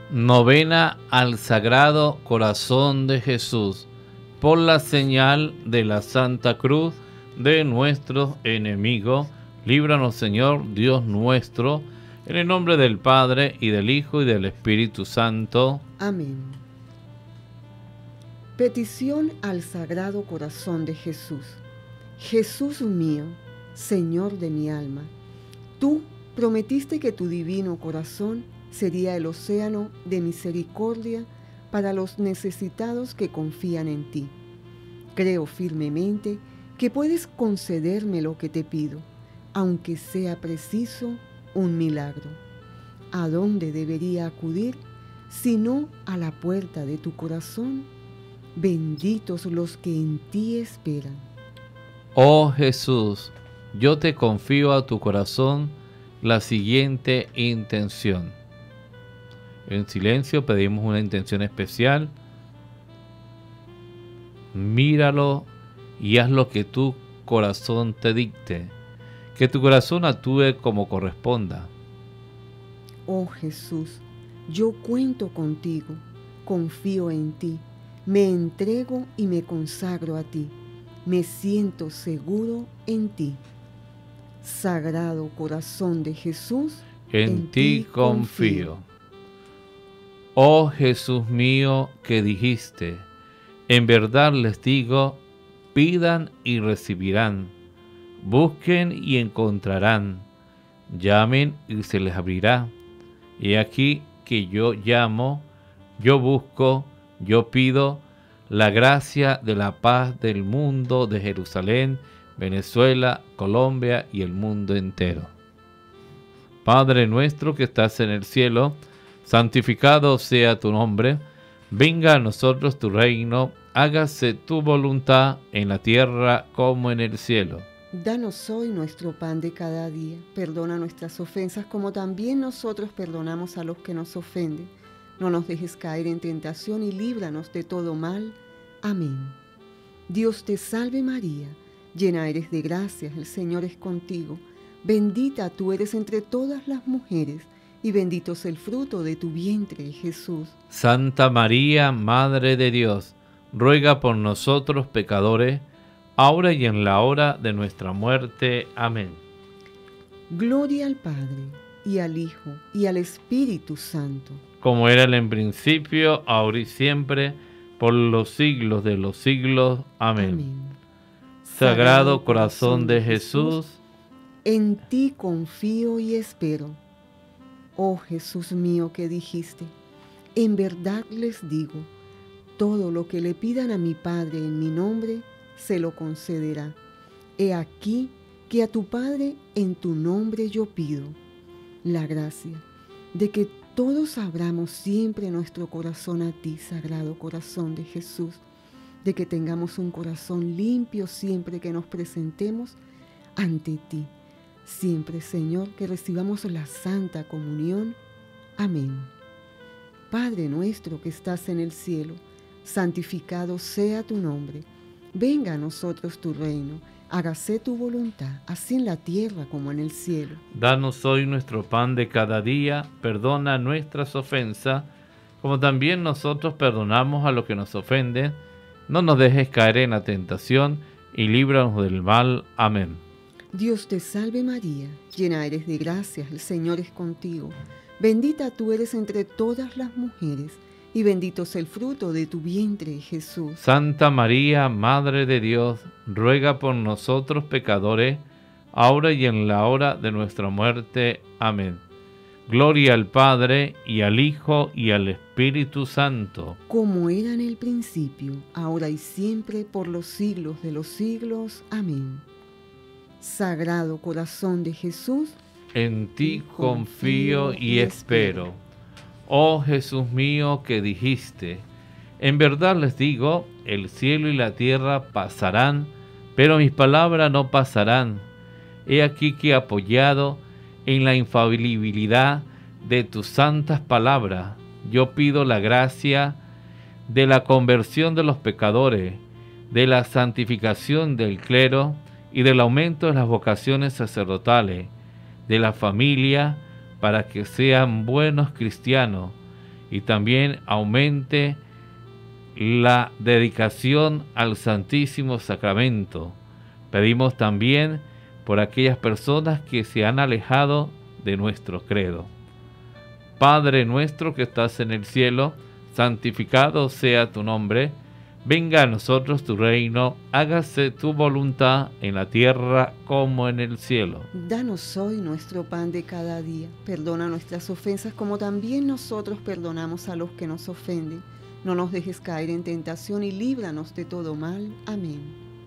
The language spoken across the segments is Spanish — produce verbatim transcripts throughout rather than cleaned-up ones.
Novena al Sagrado Corazón de Jesús, por la señal de la Santa Cruz de nuestros enemigos. Líbranos, Señor, Dios nuestro, en el nombre del Padre, y del Hijo, y del Espíritu Santo. Amén. Petición al Sagrado Corazón de Jesús. Jesús mío, Señor de mi alma, tú prometiste que tu divino corazón sería el océano de misericordia para los necesitados que confían en ti. Creo firmemente que puedes concederme lo que te pido, aunque sea preciso un milagro. ¿A dónde debería acudir sino a la puerta de tu corazón? Benditos los que en ti esperan. Oh Jesús, yo te confío a tu corazón la siguiente intención. En silencio pedimos una intención especial. Míralo y haz lo que tu corazón te dicte. Que tu corazón actúe como corresponda. Oh Jesús, yo cuento contigo, confío en ti, me entrego y me consagro a ti. Me siento seguro en ti. Sagrado Corazón de Jesús, en, en ti confío. confío. Oh Jesús mío, que dijiste, en verdad les digo, pidan y recibirán, busquen y encontrarán, llamen y se les abrirá. He aquí que yo llamo, yo busco, yo pido la gracia de la paz del mundo, de Jerusalén, Venezuela, Colombia y el mundo entero. Padre nuestro que estás en el cielo, santificado sea tu nombre, venga a nosotros tu reino, hágase tu voluntad en la tierra como en el cielo. Danos hoy nuestro pan de cada día, perdona nuestras ofensas como también nosotros perdonamos a los que nos ofenden. No nos dejes caer en tentación y líbranos de todo mal. Amén. Dios te salve María, llena eres de gracia, el Señor es contigo. Bendita tú eres entre todas las mujeres, y bendito es el fruto de tu vientre, Jesús. Santa María, Madre de Dios, ruega por nosotros pecadores, ahora y en la hora de nuestra muerte. Amén. Gloria al Padre, y al Hijo, y al Espíritu Santo. Como era en principio, ahora y siempre, por los siglos de los siglos. Amén. Amén. Sagrado, Sagrado Corazón de Jesús, en ti confío y espero. Oh Jesús mío que dijiste, en verdad les digo, todo lo que le pidan a mi Padre en mi nombre, se lo concederá. He aquí que a tu Padre en tu nombre yo pido la gracia de que todos abramos siempre nuestro corazón a ti, Sagrado Corazón de Jesús, de que tengamos un corazón limpio siempre que nos presentemos ante ti. Siempre, Señor, que recibamos la Santa Comunión. Amén. Padre nuestro que estás en el cielo, santificado sea tu nombre. Venga a nosotros tu reino, hágase tu voluntad, así en la tierra como en el cielo. Danos hoy nuestro pan de cada día, perdona nuestras ofensas, como también nosotros perdonamos a los que nos ofenden. No nos dejes caer en la tentación, y líbranos del mal. Amén. Dios te salve María, llena eres de gracia, el Señor es contigo. Bendita tú eres entre todas las mujeres, y bendito es el fruto de tu vientre, Jesús. Santa María, Madre de Dios, ruega por nosotros pecadores, ahora y en la hora de nuestra muerte. Amén. Gloria al Padre, y al Hijo, y al Espíritu Santo. Como era en el principio, ahora y siempre, por los siglos de los siglos. Amén. Sagrado Corazón de Jesús, en ti confío y espero. Oh Jesús mío que dijiste, en verdad les digo, el cielo y la tierra pasarán, pero mis palabras no pasarán. He aquí que apoyado en la infalibilidad de tus santas palabras, yo pido la gracia de la conversión de los pecadores, de la santificación del clero y del aumento de las vocaciones sacerdotales, de la familia, para que sean buenos cristianos y también aumente la dedicación al Santísimo Sacramento. Pedimos también por aquellas personas que se han alejado de nuestro credo. Padre nuestro que estás en el cielo, santificado sea tu nombre. Venga a nosotros tu reino, hágase tu voluntad en la tierra como en el cielo. Danos hoy nuestro pan de cada día. Perdona nuestras ofensas como también nosotros perdonamos a los que nos ofenden. No nos dejes caer en tentación y líbranos de todo mal. Amén.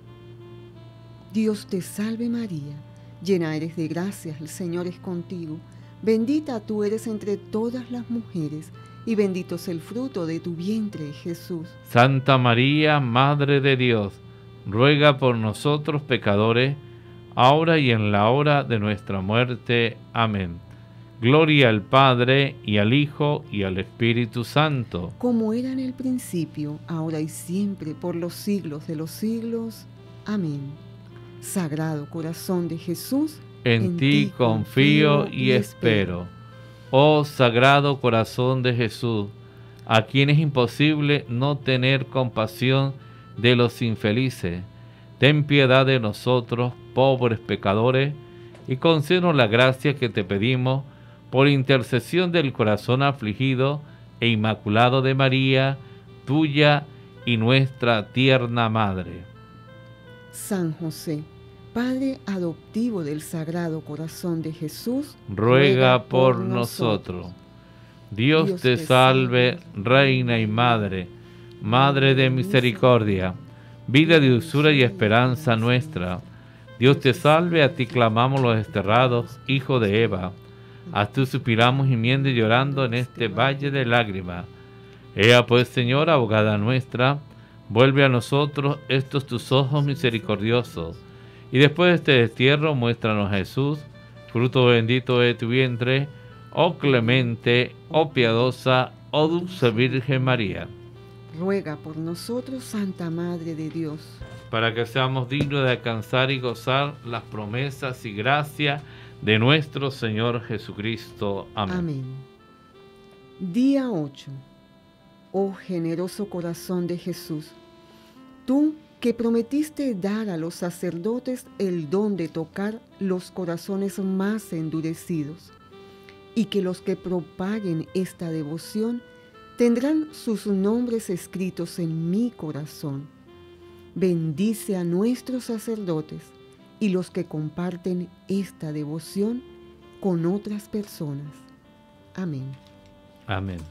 Dios te salve María, llena eres de gracia, el Señor es contigo. Bendita tú eres entre todas las mujeres, y bendito es el fruto de tu vientre, Jesús. Santa María, Madre de Dios, ruega por nosotros pecadores, ahora y en la hora de nuestra muerte. Amén. Gloria al Padre, y al Hijo, y al Espíritu Santo. Como era en el principio, ahora y siempre, por los siglos de los siglos. Amén. Sagrado corazón de Jesús, En, en ti confío y espero. Oh Sagrado Corazón de Jesús, a quien es imposible no tener compasión de los infelices, ten piedad de nosotros, pobres pecadores, y concédenos la gracia que te pedimos por intercesión del corazón afligido e inmaculado de María, tuya y nuestra tierna Madre. San José, Padre adoptivo del Sagrado Corazón de Jesús, ruega por nosotros. Dios, Dios te salve, Reina y Madre, Madre de misericordia, vida, dulzura y esperanza nuestra. Dios te salve, a ti clamamos los desterrados, hijo de Eva. A ti suspiramos gimiendo y llorando en este valle de lágrimas. Ea pues, Señora, abogada nuestra, vuelve a nosotros estos tus ojos misericordiosos, y después de este destierro, muéstranos a Jesús, fruto bendito de tu vientre, oh clemente, oh piadosa, oh dulce Virgen María. Ruega por nosotros, Santa Madre de Dios, para que seamos dignos de alcanzar y gozar las promesas y gracias de nuestro Señor Jesucristo. Amén. Amén. Día ocho. Oh generoso corazón de Jesús, tú que prometiste dar a los sacerdotes el don de tocar los corazones más endurecidos, y que los que propaguen esta devoción tendrán sus nombres escritos en mi corazón. Bendice a nuestros sacerdotes y los que comparten esta devoción con otras personas. Amén. Amén.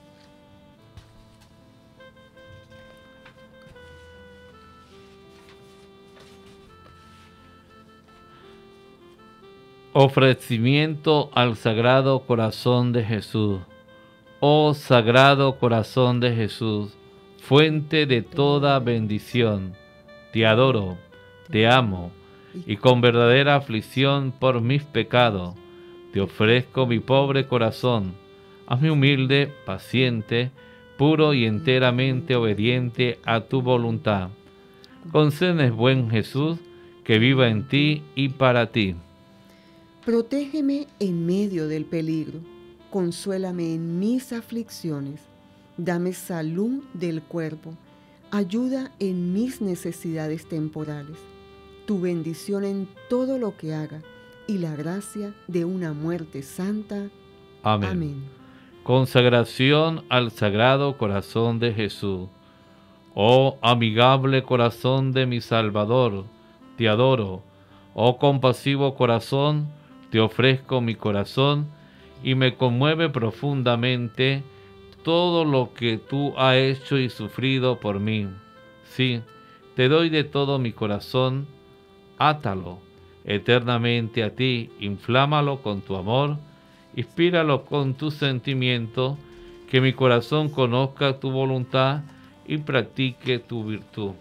Ofrecimiento al Sagrado Corazón de Jesús. Oh Sagrado Corazón de Jesús, fuente de toda bendición, te adoro, te amo, y con verdadera aflicción por mis pecados, te ofrezco mi pobre corazón. Hazme humilde, paciente, puro y enteramente obediente a tu voluntad. Concédeme, buen Jesús, que viva en ti y para ti. Protégeme en medio del peligro, consuélame en mis aflicciones, dame salud del cuerpo, ayuda en mis necesidades temporales, tu bendición en todo lo que haga y la gracia de una muerte santa. Amén. Amén. Consagración al Sagrado Corazón de Jesús. Oh amigable corazón de mi Salvador, te adoro. Oh compasivo corazón, te ofrezco mi corazón, y me conmueve profundamente todo lo que tú has hecho y sufrido por mí. Sí, te doy de todo mi corazón, átalo eternamente a ti, inflámalo con tu amor, inspíralo con tu sentimiento, que mi corazón conozca tu voluntad y practique tu virtud.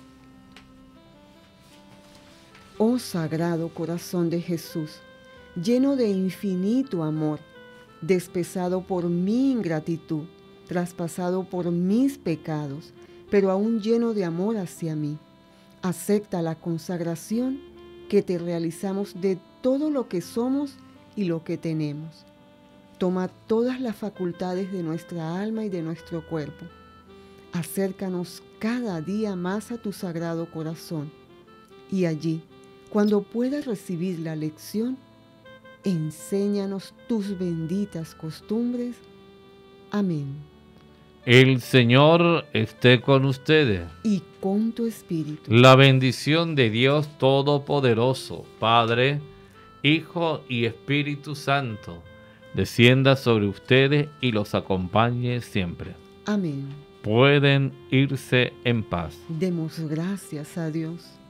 Oh Sagrado Corazón de Jesús, lleno de infinito amor, despesado por mi ingratitud, traspasado por mis pecados, pero aún lleno de amor hacia mí, acepta la consagración que te realizamos de todo lo que somos y lo que tenemos. Toma todas las facultades de nuestra alma y de nuestro cuerpo. Acércanos cada día más a tu sagrado corazón. Y allí, cuando puedas recibir la lección, enséñanos tus benditas costumbres. Amén. El Señor esté con ustedes. Y con tu espíritu. La bendición de Dios Todopoderoso, Padre, Hijo y Espíritu Santo, descienda sobre ustedes y los acompañe siempre. Amén. Pueden irse en paz. Demos gracias a Dios.